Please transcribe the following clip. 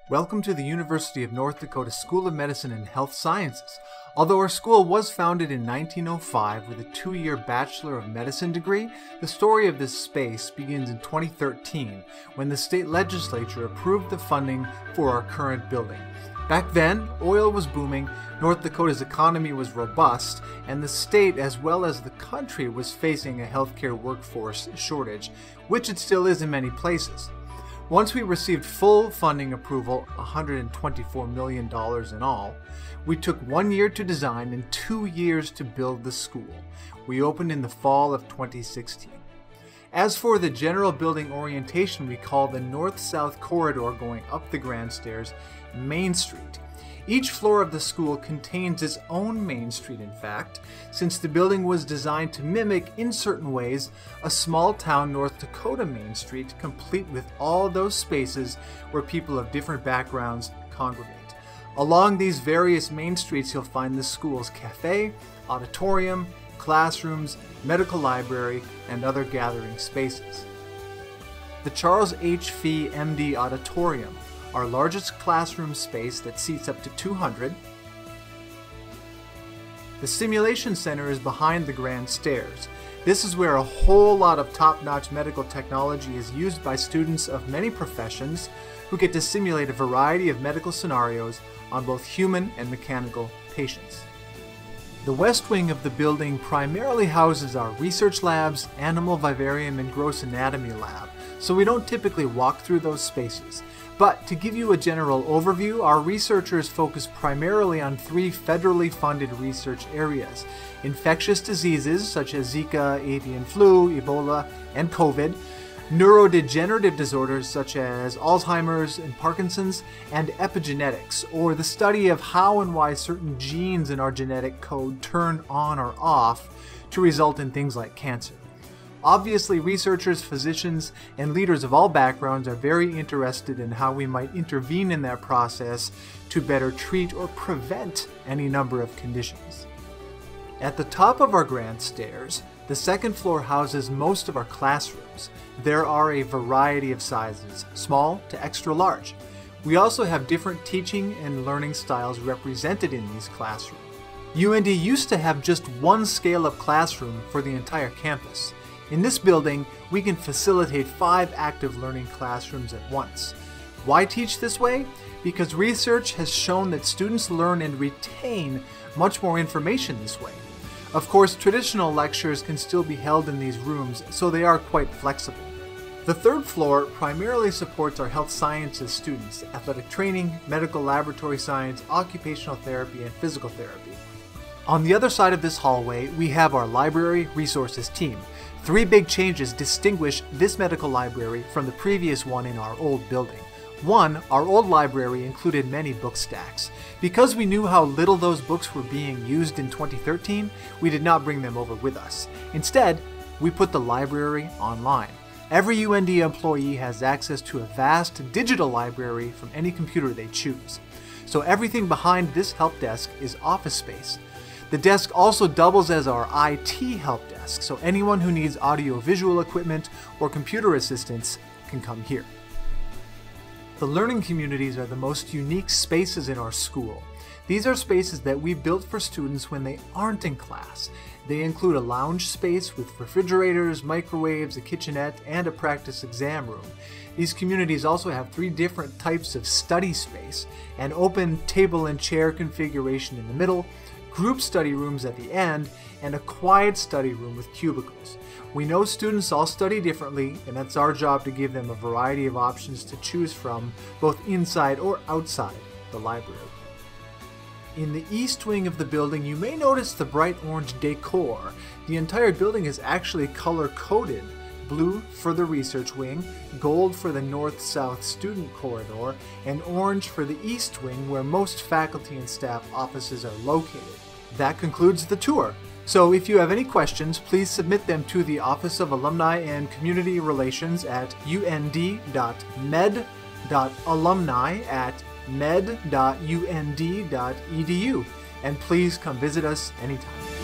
Welcome to the University of North Dakota School of Medicine and Health Sciences. Although our school was founded in 1905 with a 2-year Bachelor of Medicine degree, the story of this space begins in 2013 when the state legislature approved the funding for our current building. Back then, oil was booming, North Dakota's economy was robust, and the state as well as the country was facing a healthcare workforce shortage, which it still is in many places. Once we received full funding approval, $124 million in all, we took 1 year to design and 2 years to build the school. We opened in the fall of 2016. As for the general building orientation, we call the north-south corridor going up the grand stairs Main Street. Each floor of the school contains its own Main Street, in fact, since the building was designed to mimic, in certain ways, a small-town North Dakota Main Street, complete with all those spaces where people of different backgrounds congregate. Along these various main streets, you'll find the school's cafe, auditorium, classrooms, medical library, and other gathering spaces. The Charles H. Fee, MD Auditorium, our largest classroom space that seats up to 200. The Simulation Center is behind the grand stairs. This is where a whole lot of top-notch medical technology is used by students of many professions who get to simulate a variety of medical scenarios on both human and mechanical patients. The west wing of the building primarily houses our research labs, animal vivarium, and gross anatomy lab, so we don't typically walk through those spaces. But to give you a general overview, our researchers focus primarily on 3 federally funded research areas: infectious diseases such as Zika, avian flu, Ebola, and COVID, neurodegenerative disorders such as Alzheimer's and Parkinson's, and epigenetics, or the study of how and why certain genes in our genetic code turn on or off to result in things like cancer. Obviously, researchers, physicians, and leaders of all backgrounds are very interested in how we might intervene in that process to better treat or prevent any number of conditions. At the top of our grand stairs, the second floor houses most of our classrooms. There are a variety of sizes, small to extra large. We also have different teaching and learning styles represented in these classrooms. UND used to have just one scale-up classroom for the entire campus. In this building, we can facilitate 5 active learning classrooms at once. Why teach this way? Because research has shown that students learn and retain much more information this way. Of course, traditional lectures can still be held in these rooms, so they are quite flexible. The third floor primarily supports our health sciences students, athletic training, medical laboratory science, occupational therapy, and physical therapy. On the other side of this hallway, we have our library resources team. 3 big changes distinguish this medical library from the previous one in our old building. 1, our old library included many book stacks. Because we knew how little those books were being used in 2013, we did not bring them over with us. Instead, we put the library online. Every UND employee has access to a vast digital library from any computer they choose. So everything behind this help desk is office space. The desk also doubles as our IT help desk, so anyone who needs audio-visual equipment or computer assistance can come here. The learning communities are the most unique spaces in our school. These are spaces that we built for students when they aren't in class. They include a lounge space with refrigerators, microwaves, a kitchenette, and a practice exam room. These communities also have 3 different types of study space: an open table and chair configuration in the middle, group study rooms at the end, and a quiet study room with cubicles. We know students all study differently, and it's our job to give them a variety of options to choose from, both inside or outside the library. In the east wing of the building, you may notice the bright orange decor. The entire building is actually color-coded: blue for the research wing, gold for the north-south student corridor, and orange for the east wing where most faculty and staff offices are located. That concludes the tour. So if you have any questions, please submit them to the Office of Alumni and Community Relations at und.alumni@med.und.edu, and please come visit us anytime.